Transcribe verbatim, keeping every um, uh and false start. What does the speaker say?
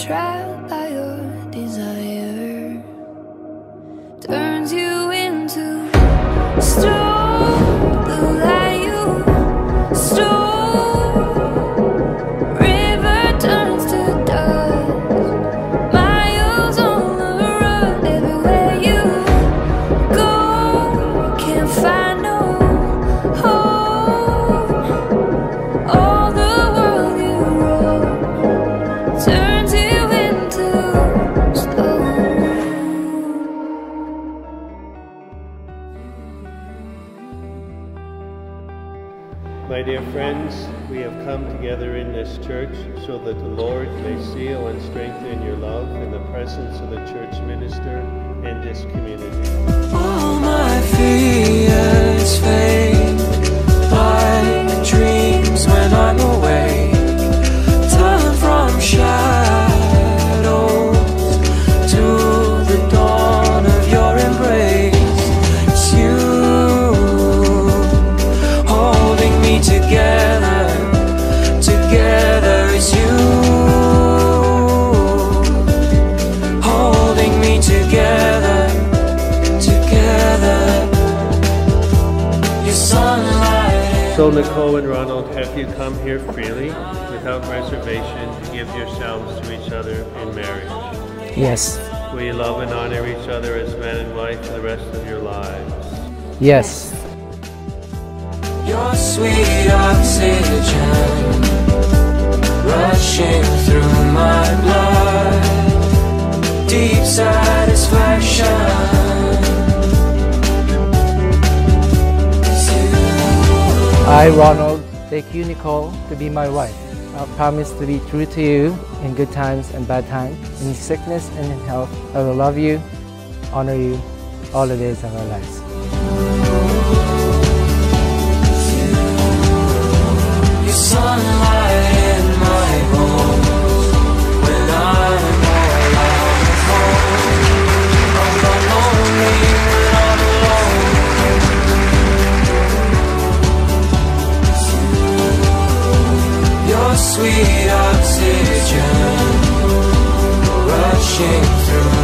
trapped by your desire, turns you into stone, the light you stole. River turns to dust, miles on the road. Everywhere you go, can't find no home. All the world you wrote turns you into stone. My dear friends, we have come together in this church so that the Lord may seal and strengthen your love in the presence of the church minister and this community. All my fears fade like dreams when I'm away. Turn from shadows to the dawn of your embrace. It's you holding me together. Together is you holding me together. Together, your sunlight. So Nicole and Ronald, have you come here freely, without reservation, to give yourselves to each other in marriage? Yes. Will you love and honor each other as man and wife for the rest of your lives? Yes. Your sweet oxygen rushing through my blood, deep satisfaction. I, Ronald, take you, Nicole, to be my wife. I promise to be true to you in good times and bad times, in sickness and in health. I will love you, honor you, all the days of our lives. Your sunlight in my bones when I'm all alone. I'm not lonely when I'm alone. Your sweet oxygen rushing through